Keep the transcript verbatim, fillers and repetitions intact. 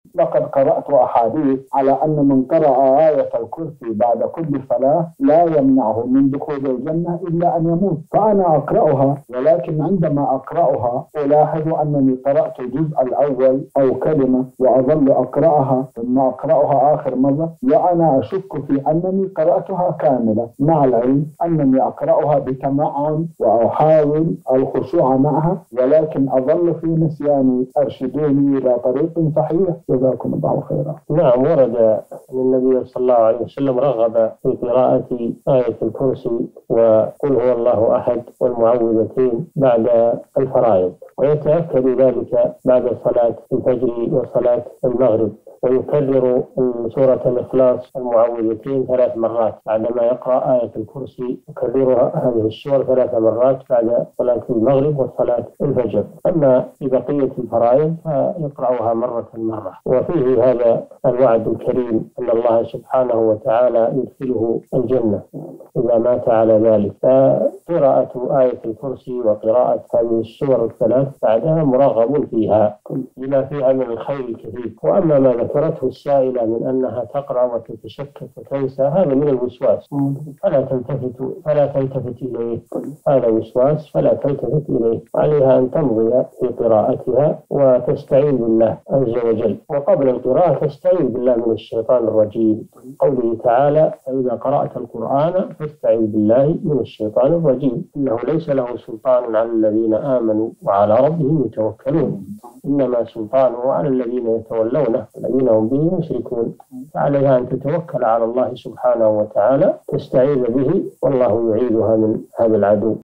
لقد قرأت أحاديث على أن من قرأ آية الكرسي بعد كل صلاة لا يمنعه من دخول الجنة إلا أن يموت. فأنا أقرأها، ولكن عندما أقرأها ألاحظ أنني قرأت الجزء الأول أو كلمة وأظل أقرأها ثم أقرأها آخر مرة وأنا أشك في أنني قرأتها كاملة، مع العلم أنني أقرأها بتمعن وأحاول الخشوع معها، ولكن أظل في نسياني. أرشدوني إلى طريق صحيح، جزاكم الله خيرا. نعم، ورد أن النبي صلى الله عليه وسلم رغب في قراءة آية الكرسي وقل هو الله أحد والمعوذتين بعد الفرائض، ويتأكد ذلك بعد صلاة الفجر وصلاة المغرب، ويكرر سورة الإخلاص المعوذتين ثلاث مرات بعدما يقرأ آية الكرسي، يكررها هذه السور ثلاث مرات بعد صلاة المغرب وصلاة الفجر. أما في بقية الفرائض فيقرأها مرة مرة. وفيه هذا الوعد الكريم أن الله سبحانه وتعالى يدخله الجنة إذا مات على ذلك. فقراءة آية الكرسي وقراءة هذه السور الثلاث بعدها مرغب فيها لما فيها من الخير الكثير. وأما ما ذكرته السائلة من أنها تقرأ وتتشكك وتنسى، هذا من الوسواس فلا تلتفت فلا تلتفت إليه، هذا وسواس فلا تلتفت إليه. عليها أن تمضي في قراءتها وتستعين بالله عز وجل، وقبل القراءة تستعين بالله من الشيطان الرجيم. قوله تعالى: فإذا قرأت القرآن فاستعين بالله من الشيطان الرجيم إنه ليس له سلطان على الذين آمنوا وعلى ربهم يتوكلون إنما سلطانه على الذين يتولونه الذين هم به مشركون. فعليها أن تتوكل على الله سبحانه وتعالى، تستعيذ به، والله يعيذها من هذا العدو.